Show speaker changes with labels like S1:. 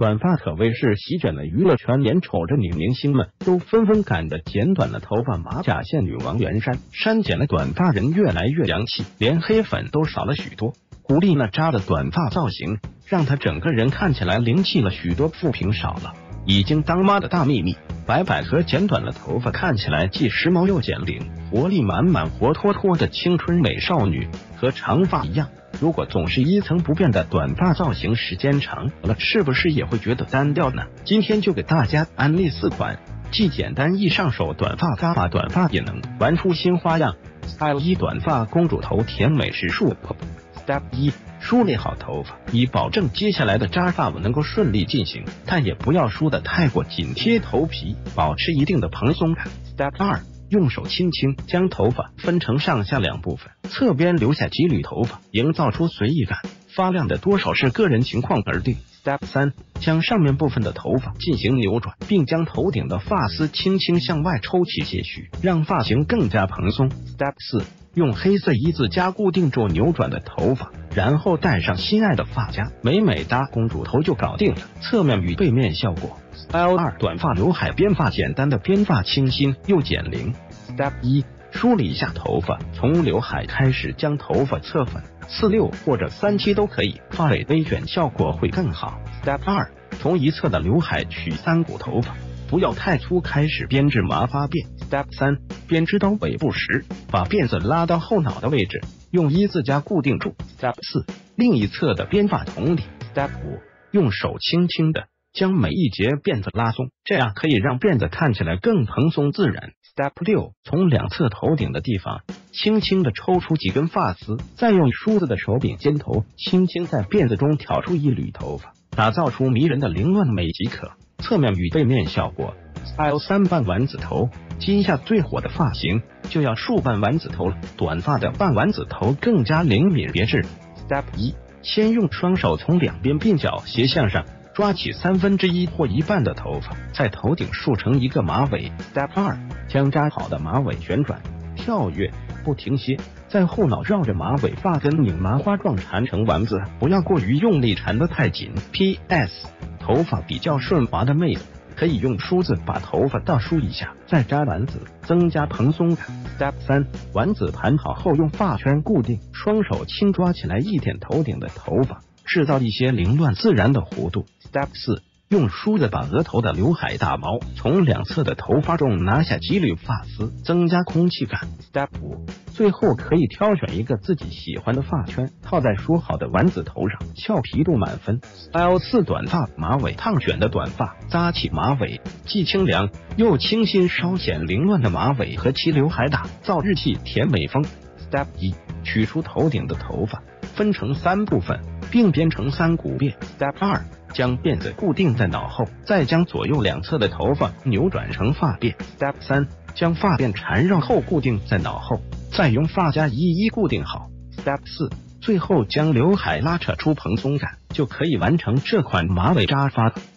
S1: 短发可谓是席卷了娱乐圈，眼瞅着女明星们都纷纷赶着剪短了头发。马甲线女王袁姗删减了短发，人越来越洋气，连黑粉都少了许多。古力娜扎的短发造型让她整个人看起来灵气了许多，负评少了。已经当妈的大幂幂白百合剪短了头发，看起来既时髦又减龄，活力满满，活脱脱的青春美少女。和长发一样，如果总是一层不变的短发造型，时间长了是不是也会觉得单调呢？今天就给大家安利4款既简单易上手短发扎发，短发也能玩出新花样。Style 1：短发公主头，甜美时束。Step 1：梳理好头发，以保证接下来的扎发能够顺利进行，但也不要梳得太过紧贴头皮，保持一定的蓬松感。Step 2：用手轻轻将头发分成上下2部分，侧边留下几缕头发，营造出随意感。发量的多少是个人情况而定。Step 3：将上面部分的头发进行扭转，并将头顶的发丝轻轻向外抽起些许，让发型更加蓬松。Step 4：用黑色一字夹固定住扭转的头发，然后戴上心爱的发夹，美美搭公主头就搞定了。侧面与背面效果。Style 2：短发刘海编发，简单的编发清新又减龄。Step 1：梳理一下头发，从刘海开始，将头发侧粉、4/6或者3/7都可以，发尾微卷效果会更好。Step 2：从一侧的刘海取3股头发，不要太粗，开始编制麻花辫。Step 3：编织到尾部时，把辫子拉到后脑的位置，用一字夹固定住。Step 4：另一侧的编发同理。Step 5：用手轻轻的将每一节辫子拉松，这样可以让辫子看起来更蓬松自然。Step 6：从2侧头顶的地方轻轻的抽出几根发丝，再用梳子的手柄尖头轻轻在辫子中挑出一缕头发，打造出迷人的凌乱美即可。侧面与背面效果。Style 3：半丸子头，今夏最火的发型就要竖半丸子头了，短发的半丸子头更加灵敏别致。Step 1：先用双手从两边鬓角斜向上抓起1/3或一半的头发，在头顶竖成一个马尾。Step 2：将扎好的马尾旋转、跳跃不停歇，在后脑绕着马尾发根拧麻花状缠成丸子，不要过于用力缠得太紧。PS：头发比较顺滑的妹子可以用梳子把头发倒梳一下，再扎丸子，增加蓬松感。Step 3：丸子盘好后用发圈固定，双手轻抓起来一点头顶的头发，制造一些凌乱自然的弧度。Step 4：用梳子把额头的刘海打毛，从2侧的头发中拿下几缕发丝，增加空气感。Step 5：最后可以挑选一个自己喜欢的发圈，套在梳好的丸子头上，俏皮度满分。Style 4：短发马尾，烫卷的短发扎起马尾，既清凉又清新，稍显凌乱的马尾和其刘海打造日系甜美风。Step 1：取出头顶的头发，分成3部分，并编成3股辫。Step 2：将辫子固定在脑后，再将左右2侧的头发扭转成发辫。Step 3：将发辫缠绕后固定在脑后，再用发夹一一固定好。Step 4：最后将刘海拉扯出蓬松感，就可以完成这款马尾扎发。